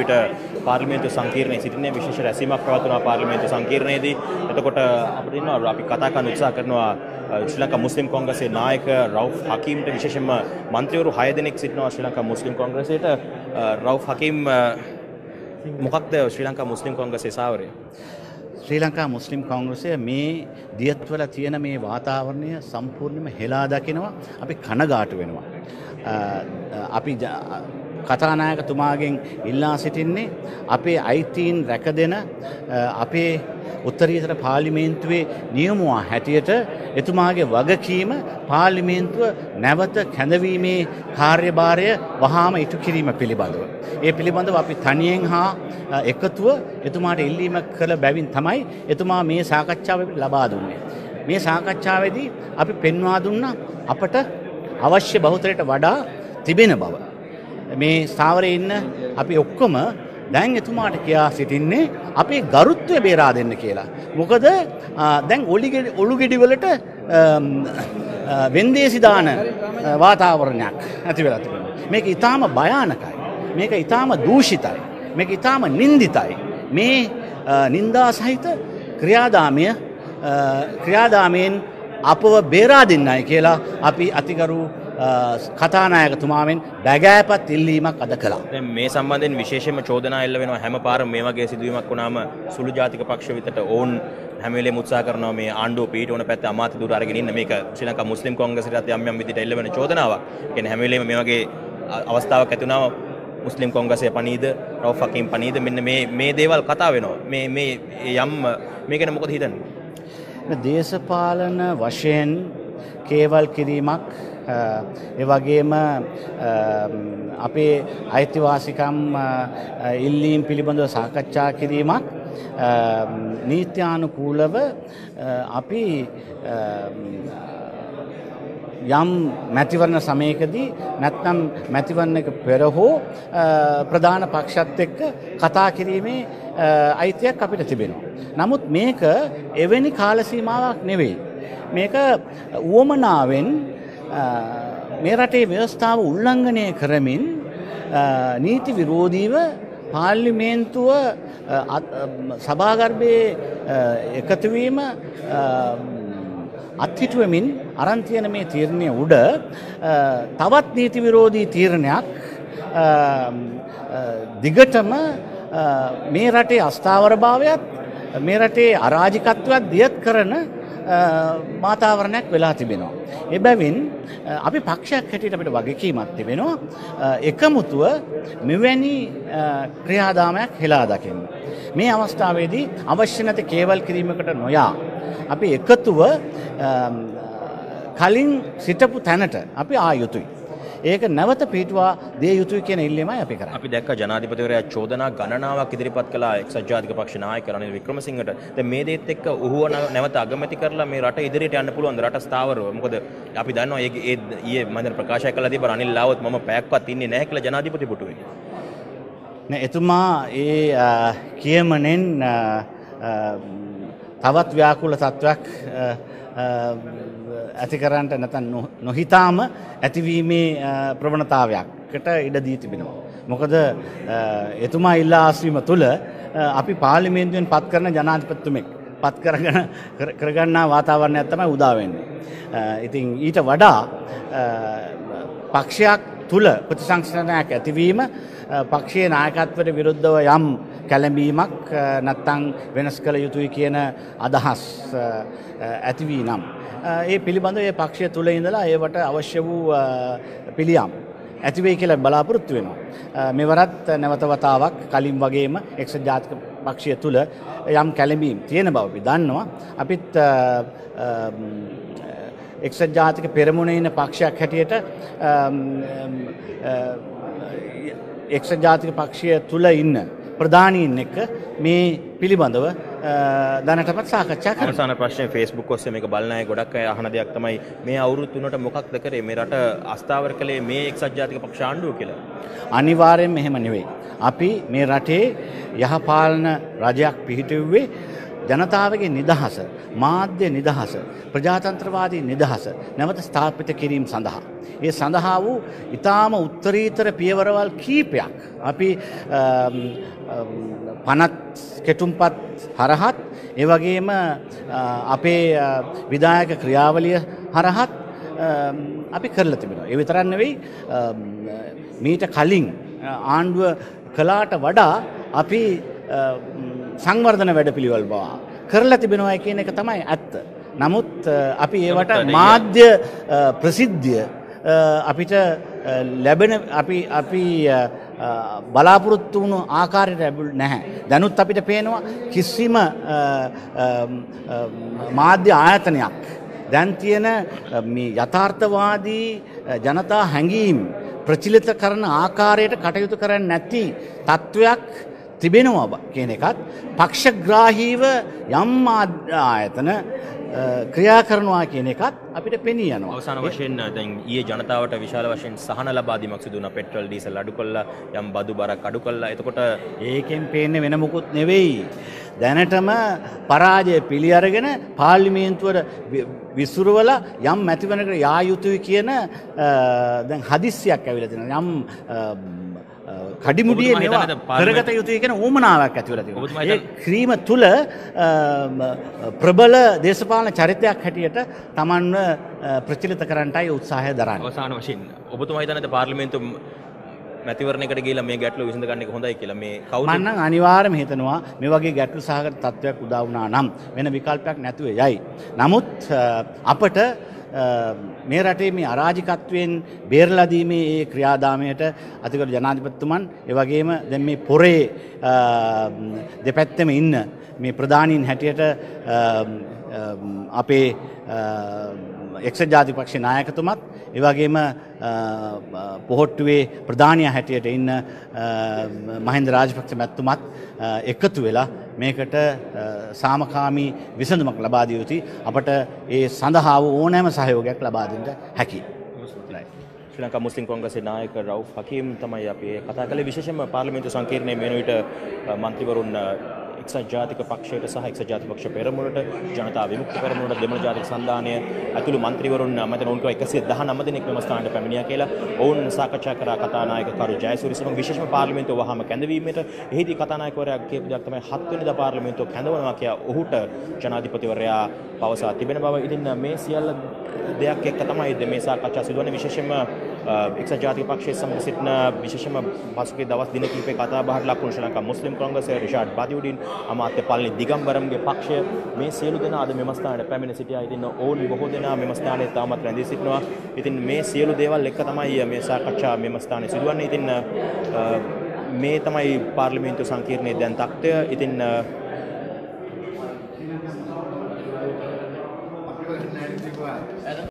විට පාර්ලිමේන්තු සංකීර්ණයේ සිටින්නේ විශේෂ රැසීමක් පවත්වනවා පාර්ලිමේන්තු සංකීර්ණයේදී. එතකොට අපිට ඉන්නවා අපි කතා කරන්න උත්සාහ කරනවා ශ්‍රී ලංකා මුස්ලිම් කොංග්‍රසයේ නායක රවුෆ් හකීම්ට විශේෂයෙන්ම මන්ත්‍රීවරු 6 දෙනෙක් සිටිනවා ශ්‍රී ලංකා මුස්ලිම් කොංග්‍රසයට. රවුෆ් හකීම් මොකක්ද ශ්‍රී ලංකා මුස්ලිම් කොංග්‍රසයේ සාවරය? ශ්‍රී ලංකා මුස්ලිම් කොංග්‍රසය මේ දියත්වල තියෙන මේ වාතාවරණය සම්පූර්ණයෙන්ම හෙලා දකිනවා. අපි කනගාටු වෙනවා. අපි කතානායකතුමාගෙන් ඉල්ලා සිටින්නේ අපේ අයිතීන් රැකදෙන අපේ උත්තරීතර පාර්ලිමේන්තුවේ නියමුවා හැටියට එතුමාගේ වගකීම පාර්ලිමේන්තුව නැවත කැඳවීමේ කාර්යභාරය වහාම ඉටු කිරීම පිළිබඳව. ඒ පිළිබඳව අපි තනියෙන් හා එකතුව එතුමාට ඉල්ලීම කළ බැවින් තමයි එතුමා මේ සාකච්ඡාව ලබා දුන්නේ. මේ සාකච්ඡාවේදී අපි පෙන්වා දුන්නා අපට අවශ්‍ය බහුතරයට වඩා තිබෙන බව. මේ ස්ථාවරයේ ඉන්න අපි ඔක්කොම දැන් එතුමාට කියා සිටින්නේ අපේ ගරුත්වය බේරා දෙන්න කියලා. මොකද දැන් ඔලු ගෙඩි වලට වෙන්දේසි දාන වාතාවරණයක් ඇති වෙලා තිබෙනවා. මේක ඊටාම භයානකයි. මේක ඊටාම දූෂිතයි. මේක ඊටාම නින්දිතයි. මේ නින්දා සහිත ක්‍රියාදාමයෙන් අපව බේරා දෙන්නයි කියලා අපි අතිගරු කතානායකතුමාවෙන් බැගෑපත් ඉල්ලීමක් අද කළා. දැන් මේ සම්බන්ධයෙන් විශේෂයෙන්ම චෝදනා එල්ල වෙනවා හැම පාරම මේ වගේ සිදුවීමක් වුණාම සුළු ජාතික පක්ෂ විතට ඕන් හැම වෙලේම උත්සාහ කරනවා මේ ආණ්ඩුව පිටවන පැත්තේ අමාත්‍ය දුර අරගෙන ඉන්න මේක ශ්‍රී ලංකා මුස්ලිම් කොංග්‍රසයට යම් යම් විදිහට එල්ල වෙන චෝදනාවක්. කියන්නේ හැම වෙලේම මේ වගේ අවස්ථාවක් ඇති වුණාම මුස්ලිම් කොංග්‍රසය පනීද රවුෆ් හකීම් පනීද මෙන්න මේ දේවල් කතා වෙනවා. මේ යම් මේ ගැන මොකද හිතන්නේ? දේශපාලන වශයෙන් කේවල් කිරීමක් ඒ වගේම අපේ අයිතිවාසිකම් ඉල්ලීම් පිළිබඳව සාකච්ඡා කිරීමක් නීත්‍යානුකූලව අපි යම් මැතිවරණ සමයකදී නැත්නම් මැතිවරණයක පෙර හෝ ප්‍රධාන පක්ෂත් එක්ක කතා කිරීමේ අයිතියක් අපිට තිබෙනවා. නමුත් මේක එවැනි කාල සීමාවක් නෙවෙයි. මේක උවමනාවෙන් මේ රටේ ව්‍යවස්ථාව උල්ලංඝනය කරමින් නීති විරෝධීව පාර්ලිමේන්තුව සභාගර්භයේ එකතුවීම අත්හිටුවමින් අරන් තියෙන මේ තීරණය උඩ තවත් නීති විරෝධී තීරණයක් දිගටම මේ රටේ අස්ථාවරභාවයත් මේ රටේ අරාජිකත්වයක් දියත් කරන වාතාවරණයක් වෙලා තිබෙනවා. එබැවින් අපි පක්ෂයක් හැටියට අපිට වගකීමක් තිබෙනවා එකමුතුව මෙවැනි ක්‍රියාදාමයක් හෙලා දකින්න. මේ අවස්ථාවේදී අවශ්‍ය නැති කේවල් කිරීමකට නොයා අපි එකතුව කලින් සිටපු තැනට අපි ආ යුතුයි. ඒක නැවත පිටුවා දිය යුතුයි කියන ඉල්ලීමයි අපි කරන්නේ. අපි දැක්ක ජනාධිපතිවරයා චෝදනා ගණනාවක් ඉදිරිපත් කළා එක්සත් ජාතික පක්ෂ නායක රනිල් වික්‍රමසිංහට. දැන් මේ දේත් එක්ක ඔහුව නැවත අගමැති කරලා මේ රට ඉදිරියට යන්න පුළුවන්ද? රට ස්ථාවරව. මොකද අපි දන්නවා ඊයේ මම ප්‍රකාශය කළා තිබ්බ රනිල් ලාවොත් මම පැයක්වත් ඉන්නේ නැහැ කියලා ජනාධිපති පුටුවේ. නෑ එතුමා ඒ කියමනෙන් තවත් ව්‍යාකූල තත්වයක් ඇති කරන්නට නැත්නම් නොහිතාම ඇතිවීමේ ප්‍රවණතාවයකට ඉඩ දී තිබෙනවා. මොකද එතුමා ඉල්ලා ආස්වීම තුළ අපි පාර්ලිමේන්තුවෙන් පත් කරන ජනාධිපතිතුමෙක් පත් කරගන්නා වාතාවරණයක් තමයි උදා වෙන්නේ. ඉතින් ඊට වඩා පක්ෂයක් තුළ ප්‍රතිසංස්කරණයක් ඇතිවීම පක්ෂයේ නායකත්වයට විරුද්ධව යම් කැළඹීමක් නැත්නම් වෙනස් කළ යුතුයි කියන අදහස් ඇතිවී නම් ඒ පිළිබඳව ඒ පක්ෂය තුළ ඉඳලා ඒවට අවශ්‍ය වූ පිළියම් ඇති වෙයි කියලා බලාපොරොත්තු වෙනවා. මෙවරත් නැවත වතාවක් කලින් වගේම එක්සත් ජාතික පක්ෂය තුළ යම් කැළඹීම් තියෙන බව අපි දන්නවා. අපිත් එක්සත් ජාතික පෙරමුණේ ඉන්න පක්ෂයක් හැටියට එක්සත් ජාතික පක්ෂය තුළ ඉන්න ප්‍රධානීන් එක්ක මේ පිළිබඳව දැනටමත් සාකච්ඡා කරනවා. අවසාන ප්‍රශ්නේ Facebook ඔස්සේ මේක බලන අය ගොඩක් අය අහන දෙයක් තමයි මේ අවුරුදු 3ට මොකක්ද කරේ මේ රට අස්ථාවර කළේ මේ එක්සත් ජාතික පක්ෂ ආණ්ඩුව කියලා. අනිවාර්යෙන්ම එහෙම නෙවෙයි. අපි මේ රටේ යහපාලන රජයක් පිහිටුවේ ජනතාවගේ නිදහස, මාධ්‍ය නිදහස, ප්‍රජාතන්ත්‍රවාදී නිදහස නැවත ස්ථාපිත කිරීම සඳහා. ඒ සඳහා වූ ඊටාම උත්තරීතර පියවරවල් කීපයක් අපි පනත් කෙටුම්පත් හරහත් ඒ වගේම අපේ විධායක ක්‍රියාවලිය හරහත් අපි කරලා තිබෙනවා. ඒ විතරක් නෙවෙයි මීට කලින් ආණ්ඩුව කළාට වඩා අපි සංවර්ධන වැඩපිළිවෙළ බව කරලා තිබෙනවා කියන එක තමයි ඇත්ත. නමුත් අපි ඒවට මාධ්‍ය ප්‍රසිද්ධිය අපිට ලැබෙන අපි බලාපොරොත්තු වුණු ආකාරයට ලැබුණ නැහැ. දැනුත් අපිට පේනවා කිසිම මාධ්‍ය ආයතනයක් දැන් තියෙන මේ යථාර්ථවාදී ජනතා හැඟීම් ප්‍රචලිත කරන ආකාරයට කටයුතු කරන්නේ නැති තත්වයක් තිබෙනවා කියන එකත් පක්ෂග්‍රාහීව යම් ආයතන ක්‍රියා කරනවා කියන එකත් අපිට පෙනී යනවා. අවසාන වශයෙන් දැන් ඊයේ ජනතාවට විශාල වශයෙන් සහන ලබා දීමක් සිදු වුණා. පෙට්‍රල් ඩීසල් අඩු කළා, යම් බදු බරක් අඩු කළා. එතකොට ඒකෙන් පේන්නේ වෙන මොකුත් නෙවෙයි. දැනටම පරාජය පිළි අරගෙන පාර්ලිමේන්තුවට විසිරුවලා යම් මැතිවරණයකට යා යුතුයි කියන දැන් හදිස්සියක් ඇවිල්ලා තියෙනවා. යම් කඩිමුඩියේ මේවා කරගත යුතුයි කියන ඌමනාවක් ඇති වෙලා තියෙනවා. ඒ ක්‍රීම තුල ප්‍රබල දේශපාලන චරිතයක් හැටියට Tamanව ප්‍රචලිත කරන්නටයි උත්සාහය දරන්නේ. අවසාන වශයෙන් ඔබතුමා හිතන්නේ පාර්ලිමේන්තු මැතිවරණයකට ගිහිල්ලා මේ ගැටලුව විසඳ ගන්න එක හොඳයි කියලා මේ කවුද? මම නම් අනිවාර්යයෙන්ම හිතනවා මේ වගේ ගැටලු සහගත තත්ත්වයක් උදා වුණා නම් වෙන විකල්පයක් නැතුව යයි. නමුත් අපට මේ රටේ මේ අරාජිකත්වයෙන් බේරලා දීමේ ඒ ක්‍රියාදාමයට අතිගරු ජනාධිපතිතුමන් ඒ වගේම දැන් මේ පොරේ දෙපැත්තෙම ඉන්න මේ ප්‍රධානීන් හැටියට අපේ එක්සත් ජාතික පක්ෂේ නායකතුමත් ඒ වගේම පොහොට්ටුවේ ප්‍රධානියා හැටියට ඉන්න මහින්ද රාජපක්ෂ මැතිතුමත් එකතු වෙලා මේකට සාමකාමී විසඳුමක් ලබා දිය යුතුයි. අපට ඒ සඳහා ඕනෑම සහයෝගයක් ලබා දෙන්න හැකියි. ශ්‍රී ලංකා මුස්ලිම් කොංග්‍රසයේ නායක රවුෆ් හකීම් තමයි අපි කතා කළේ. විශේෂයෙන්ම පාර්ලිමේන්තු සංකීර්ණයේ මෙන විට මන්ත්‍රීවරුන් එක්සත් ජාතික පක්ෂයට සහ එක්සත් ජාතික පක්ෂ පෙරමුණට ජනතා විමුක්ති පෙරමුණට දෙමළ ජාතික සන්ධානය ඇතුළු මන්ත්‍රීවරුන් මම උන්ට 119 දෙනෙක් මෙම ස්ථානයට පැමිණියා කියලා ඔවුන් සාකච්ඡා කරා කතානායක කරු ජයසූරිය සමග. විශේෂම පාර්ලිමේන්තුව වහාම කැඳවීමට එහිදී කතානායකවරයා කියපු දෙයක් තමයි 7 වෙනිදා පාර්ලිමේන්තුව කැඳවනවා කියා ඔහුට ජනාධිපතිවරයා පවසා තිබෙන බව. ඉතින් මේ සියල්ල දෙයක් එක්ක තමයි මේ සාකච්ඡා සිදුවන්නේ. විශේෂයෙන්ම එක්සත් ජාතික පක්ෂයේ සමග සිටින විශේෂම පසුගිය දවස් දින කිහිපේ කතා බහට ලක් වුණු ශ්‍රී ලංකා මුස්ලිම් කොංග්‍රසයේ රිෂාඩ් බදියුඩින් අමාත්‍ය පල්ලි දිගම්බරම්ගේ පක්ෂය මේ සියලු දෙනා අද මෙම ස්ථානයට පැමිණ සිටියා. ඉතින් ඔවුන් බොහෝ දෙනා මෙම ස්ථානයේ තාමත් රැඳී සිටිනවා. ඉතින් මේ සියලු දේවල් එක්ක තමයි මේ සාකච්ඡා මෙම ස්ථානයේ සිදුවන්නේ. ඉතින් මේ තමයි පාර්ලිමේන්තු සංකීර්ණයේ දැන් තත්ත්වය. ඉතින්